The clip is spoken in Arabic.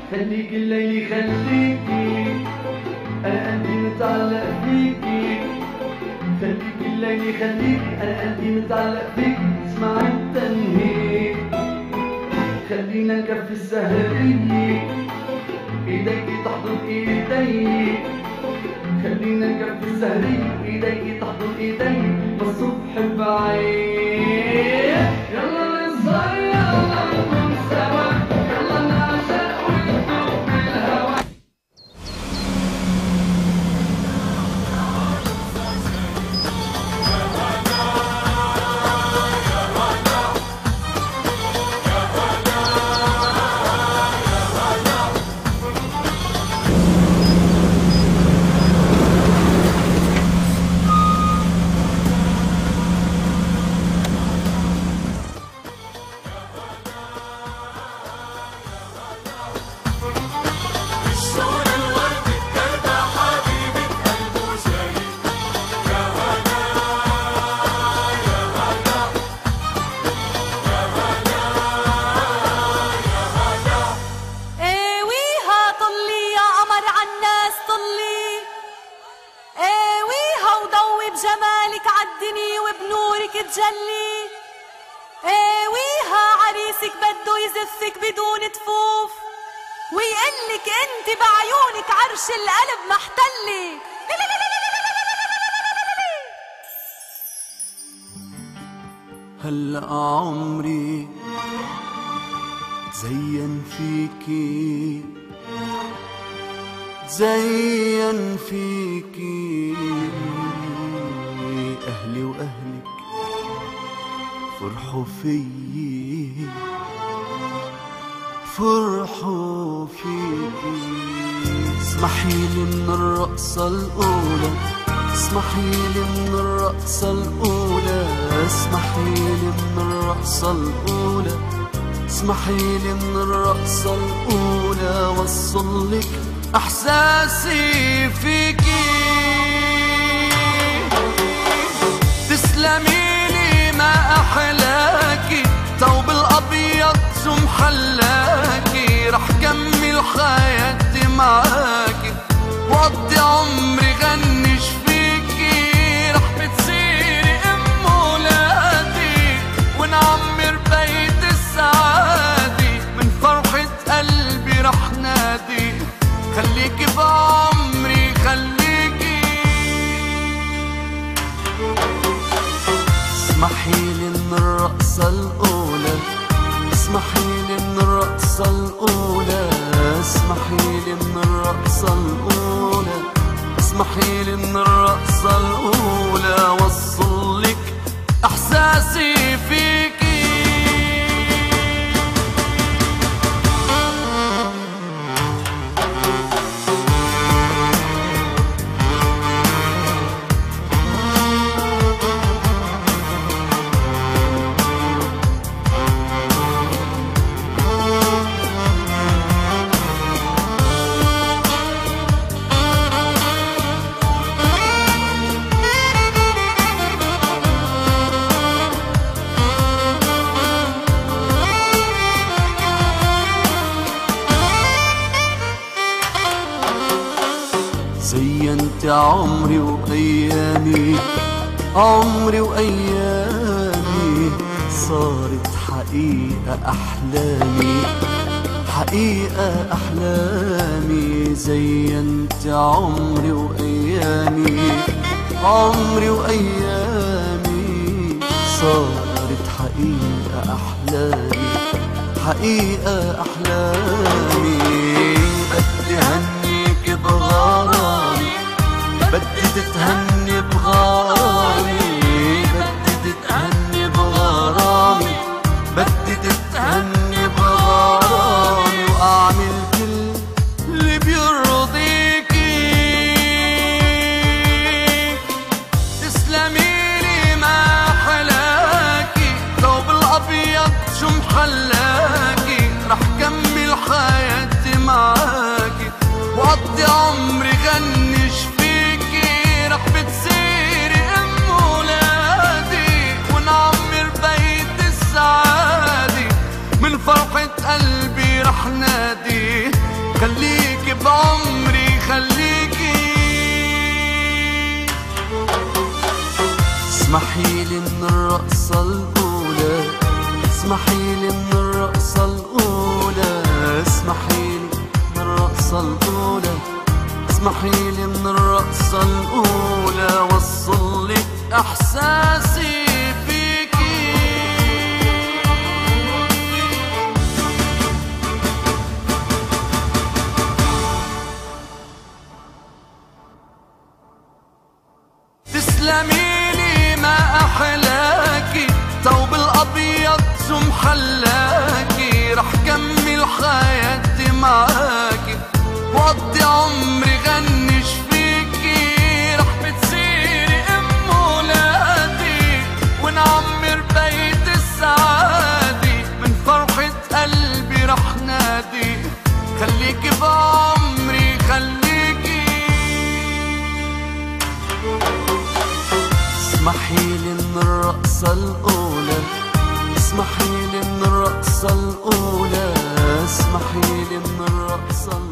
خليك الليل خليكي، أنا قلبي متعلق فيكي. خليك الليل خليكي، أنا قلبي متعلق فيكي. اسمعي التنهيد، خلينا نكفي السهرية، ايديكي تحضن ايدي. خلينا نكفي السهرية وايديكي تحضن ايدي. والصبح بعيد يلا نسهر يلا نكون سوا، يلا نعشق وندوب بالهوا. بجمالك عالدني وبنورك تجلي. ويها عريسك بده يزفك بدون تفوف، ويقلك انت بعيونك عرش القلب محتلي. هلأ عمري تزين فيكي، تزين فيكي. أهلي وأهلك فرحوا فيي، فرحوا فيكي. اسمحيلي من الرقصة الأولى، اسمحيلي من الرقصة الأولى، اسمحيلي من الرقصة الأولى، اسمحيلي من الرقصة الأولى. وصلك إحساسي فيكي. تسلميلي ما أحلاكي، ثوب الأبيض شو محلاكي. رح كمل حياتي معاكي، وقضي عمري غنش فيكي. رح بتصيري أم ولادي، ونعمر بيت السعادة. من فرحة قلبي رح نادي، خليكي بعمري خليكي. اسمحيلي من الرقصة الأولى، اسمحيلي من الرقصة الأولى، اسمحيلي من الرقصة الأولى، اسمحيلي من الرقصة الأولى. وصلك إحساسي فيكي. زينت عمري وأيامي، عمري وأيامي. صارت حقيقة أحلامي، حقيقة أحلامي. زينت عمري وأيامي، عمري وأيامي. صارت حقيقة أحلامي، حقيقة أحلامي. بدي هنيك بغرامي، بدي تتهني بغرامي، بدي تتهني بغرامي، بدي تتهني بغرامي. وأعمل كل اللي بيرضيكي. تسلميلي ما حلاكي، ثوب الأبيض شو محلاكي. رح كمل حياتي معاكي، وقضي عمري غنش فيكي. رح بتصيري أم ولادي، ونعمر بيت السعادة. من فرحة قلبي رح نادي، خليكي بعمري خليكي. اسمحيلي من الرقصة الأولى، اسمحيلي من الرقصة الأولى، اسمحيلي من الرقصة الأولى، اسمحيلي من الرقصة الأولى وصلك إحساسي فيكي. تسلميلي ما أحلاكي، ثوب الأبيض شو محلاكي، رح كمل حياتي معاكي وقضي عمري غنش فيكي. رح بتصيري أم ولادي ونعمر بيت السعادة، من فرحة قلبي رح نادي خليكي بعمري خليكي. اسمحيلي من الرقصة الأولى، اسمحيلي من الرقصة الأولى، اسمحيلي من الرقصة الأولى.